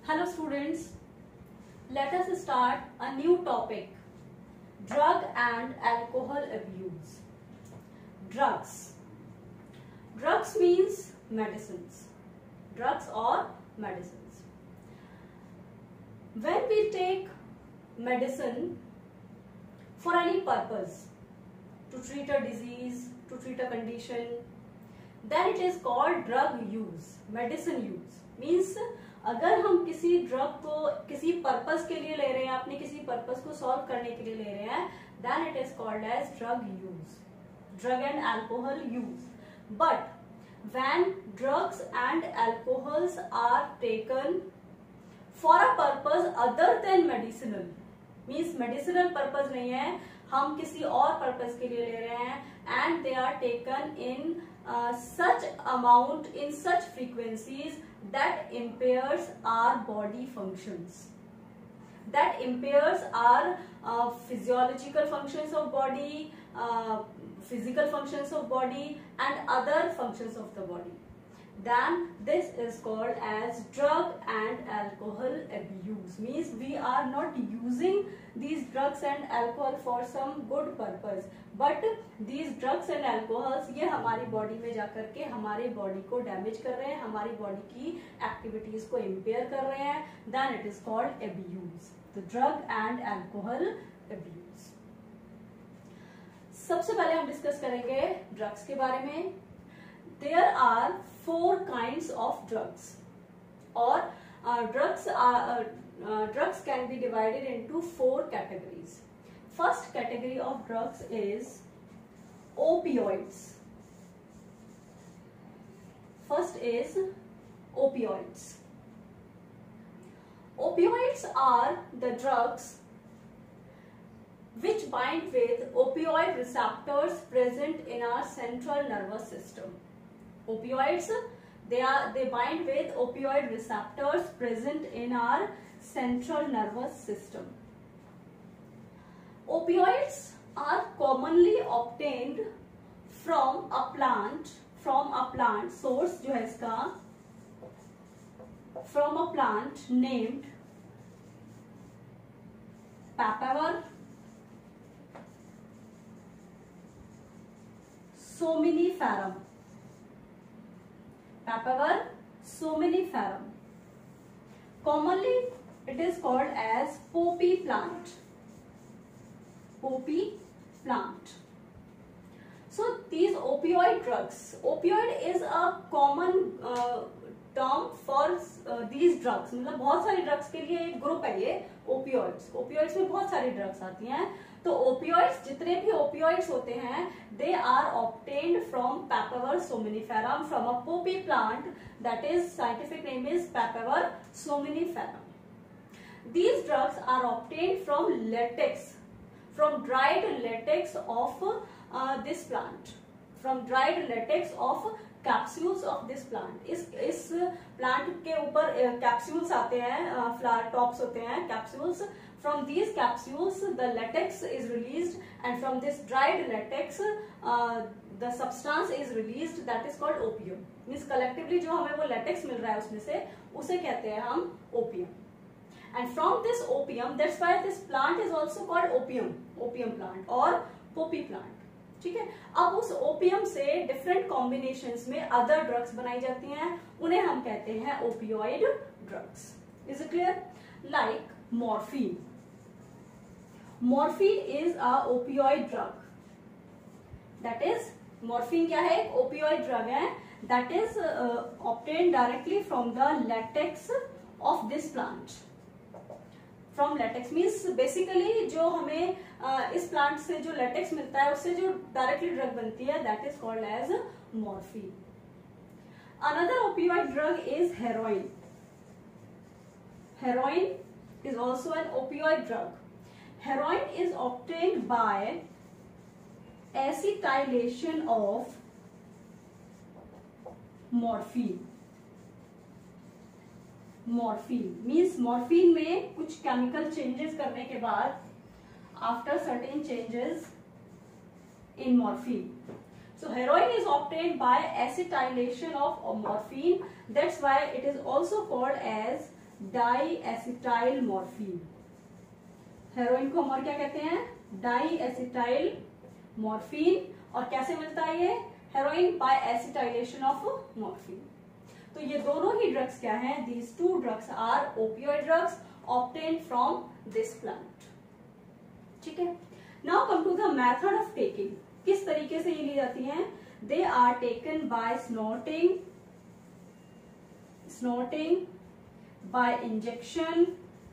Hello students, let us start a new topic, drug and alcohol abuse. Drugs. Drugs means medicines. Drugs or medicines. When we take medicine for any purpose, to treat a disease, to treat a condition, then it is called drug use, medicine use. Means अगर हम किसी drug को किसी purpose के लिए ले रहे हैं, अपने किसी पर्पस को सॉल्व करने के लिए ले रहे हैं, then it is called as drug use, drug and alcohol use. But when drugs and alcohols are taken for a purpose other than medicinal, means medicinal purpose नहीं है, हम किसी और पर्पस के लिए ले रहे हैं, and they are taken in such amount, in such frequencies that impairs our body functions, that impairs our physiological functions of body, physical functions of body and other functions of the body, then this is called as drug and alcohol abuse. Means we are not using these drugs and alcohol for some good purpose, but these drugs and alcohols ये हमारी body में जाकर के हमारी body को damage कर रहे हैं, हमारी बॉडी की एक्टिविटीज को इम्पेयर कर रहे हैं, then it is called abuse, the drug and alcohol abuse. सबसे पहले हम डिस्कस करेंगे ड्रग्स के बारे में. There are 4 kinds of drugs, or drugs can be divided into 4 categories. First category of drugs is opioids. First is opioids. Opioids are the drugs which bind with opioid receptors present in our central nervous system. Opioids, they bind with opioid receptors present in our central nervous system. Opioids are commonly obtained from a plant source जो है इसका, from a plant named Papaver somniferum. Papaver somniferum. Commonly it is called as poppy plant. Poppy plant. So these opioid drugs, opioid is a common term for these drugs. मतलब बहुत सारी drugs के लिए एक group है ये opioids. Opioids में बहुत सारी ड्रग्स आती हैं. तो opioids, जितने भी opioids होते हैं, they are obtained from Papaver somniferum, from a poppy plant, that is scientific name is Papaver somniferum. These drugs are obtained from latex, from dried latex of this plant, from dried latex of capsules of this plant. इस plant के ऊपर capsules आते हैं, flower tops होते हैं, capsules. From these capsules the latex is released, and from this dried latex the substance is released, that is called opium. Means collectively जो हमें वो latex मिल रहा है उसमें से, उसे कहते हैं हम opium. And from this opium, that's why this plant is also called opium plant or poppy plant. ठीक है. अब उस ओपियम से डिफरेंट कॉम्बिनेशंस में अदर ड्रग्स बनाई जाती हैं, उन्हें हम कहते हैं opioid drugs. Is it clear? Like morphine. Morphine is a opioid drug. That is, morphine क्या है? एक ओपियोइड ड्रग है. That is obtained directly from the latex of this plant. From latex means basically जो हमें इस plant से जो latex मिलता है उससे जो डायरेक्टली ड्रग बनती है, that is called as morphine. Another opioid drug is heroin. Heroin is also an opioid drug. Heroin is obtained by acetylation of morphine. Morphine means morphine में कुछ chemical changes करने के बाद, after certain changes in morphine, so heroin is obtained by acetylation of morphine. That's why it is also called as di acetyl morphine. Heroin को हम और क्या कहते हैं? Di acetyl morphine. और कैसे मिलता है ये heroin? By acetylation of morphine. तो ये दोनों ही ड्रग्स क्या हैं? These two drugs are opioid drugs obtained from this plant. ठीक है, now come to the method of taking. किस तरीके से ये ली जाती हैं? They are taken by snorting, by injection,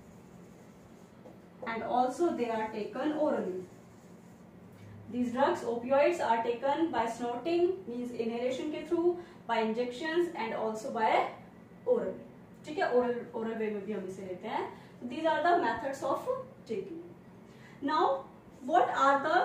and also they are taken orally. These drugs, opioids, are taken by snorting, means inhalation के through, by injections and also by oral. ठीक है, oral way में भी हम इसे लेते हैं. These are the methods of taking. Now, what are the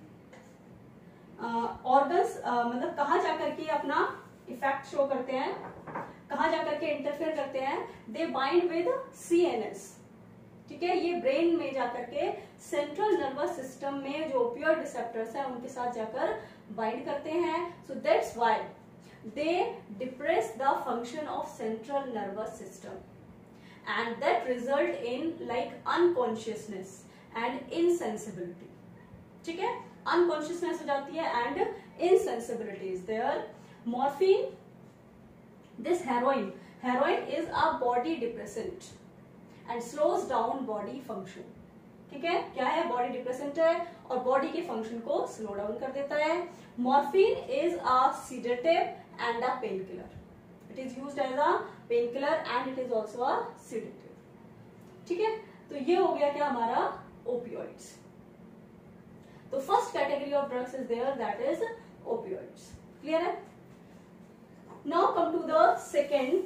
organs? मतलब कहाँ जाकर के अपना इफेक्ट शो करते हैं, कहाँ जाकर के इंटरफेयर करते हैं? They bind with CNS. ठीक है, ये ब्रेन में जाकर के सेंट्रल नर्वस सिस्टम में जो ओपियोइड रिसेप्टर्स हैं उनके साथ जाकर बाइंड करते हैं. So that's why they depress the function of central nervous system and that result in like unconsciousness and insensibility. ठीक है, अनकॉन्शियसनेस हो जाती है and insensibility is there. Morphine, this heroin is a body depressant and slows down body function. ठीक है, क्या है? Body depressant है और बॉडी के फंक्शन को स्लो डाउन कर देता है. Morphine is a sedative and a pain killer. It is used as a pain killer and it is also a sedative. ठीक है, तो ये हो गया क्या हमारा ओपियोइड्स. तो first category of drugs is there, that is opioids. Clear है? Now come to the second.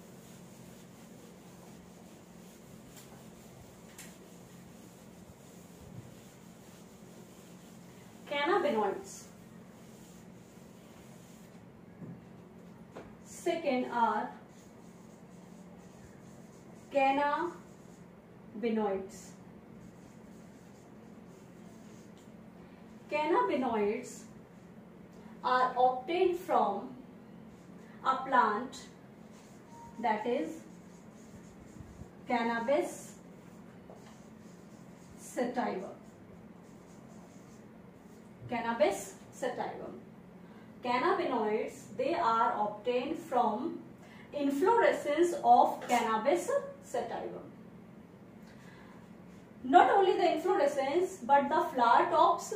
Cannabinoids. Second are cannabinoids. Cannabinoids are obtained from a plant that is Cannabis sativum. Cannabis sativum. Cannabinoids, they are obtained from inflorescence of Cannabis sativum. Not only the inflorescence but the flower tops.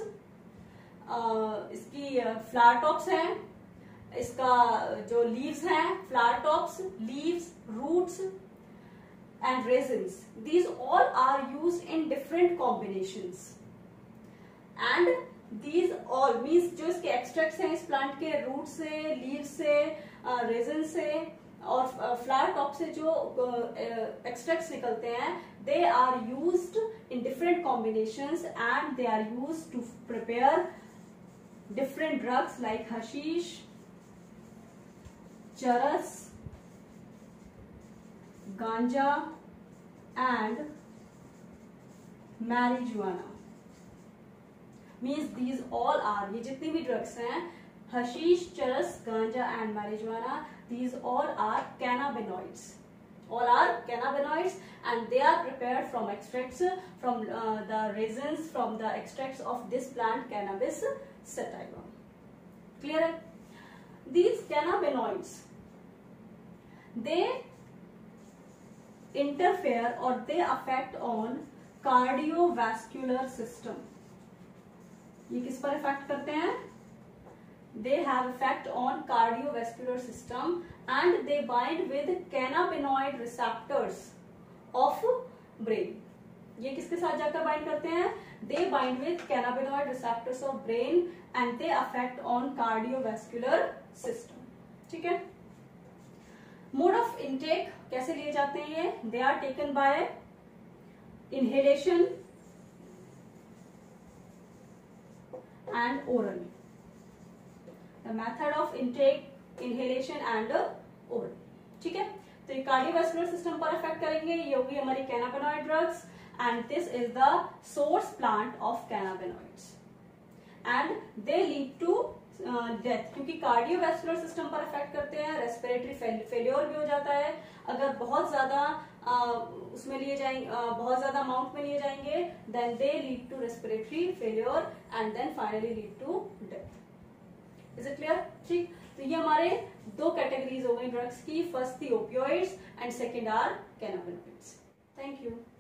इसकी flower tops हैं, इसका जो leaves हैं, flower tops, leaves, roots and resins, these all are used in different combinations. And these all means जो इसके extracts हैं इस plant के रूट से, लीव से, रेजिन से और फ्लावर टॉप से जो एक्सट्रैक्ट्स निकलते हैं, they are used in different combinations and they are used to prepare different drugs like hashish, charas, ganja and marijuana. Means these all are, ये जितनी भी ड्रग्स हैं, hashish, charas, ganja and marijuana, these all are cannabinoids. All are cannabinoids and they are prepared from extracts from the resins from the extracts of this plant Cannabis sativum. Clear है? These cannabinoids, they interfere or they affect on cardiovascular system. ये किस पर effect करते हैं? They have effect on cardiovascular system and they bind with cannabinoid receptors of brain. ये किसके साथ जाकर बाइंड करते हैं? They bind with cannabinoid receptors of brain and they affect on cardiovascular system. ठीक है? Mode of intake कैसे लिए जाते हैं ये? They are taken by inhalation and oral. The method of intake, inhalation and oral. ठीक है, तो ये कार्डियोवैस्कुलर सिस्टम पर इफेक्ट करेंगे. ये होगी हमारी cannabinoid drugs and this is the source plant of cannabinoids and they lead to death. क्योंकि कार्डियोवैस्कुलर सिस्टम पर इफेक्ट करते हैं, रेस्पिरेटरी फेल्योर भी हो जाता है. अगर बहुत ज्यादा उसमें लिए जाएंगे, बहुत ज्यादा अमाउंट में लिए जाएंगे, then they lead to respiratory failure and then finally lead to death. Is it clear? ठीक, तो ये हमारे दो कैटेगरीज हो गई ड्रग्स की, फर्स्ट थी opioids and second are cannabinoids. Thank you.